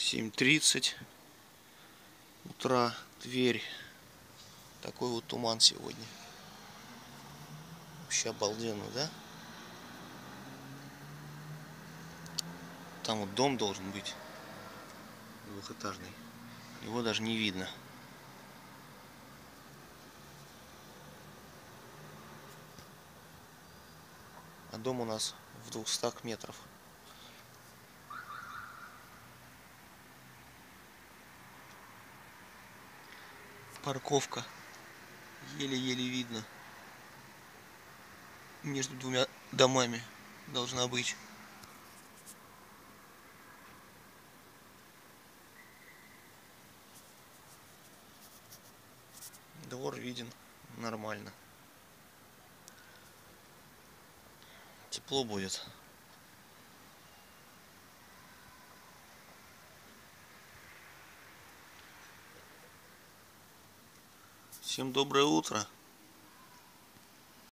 7:30 утра, Тверь. Такой вот туман сегодня. Вообще обалденно, да? Там вот дом должен быть двухэтажный. Его даже не видно. А дом у нас в 200 метров. Парковка еле-еле видно. Между двумя домами должна быть. Двор виден нормально. Тепло будет. Всем доброе утро.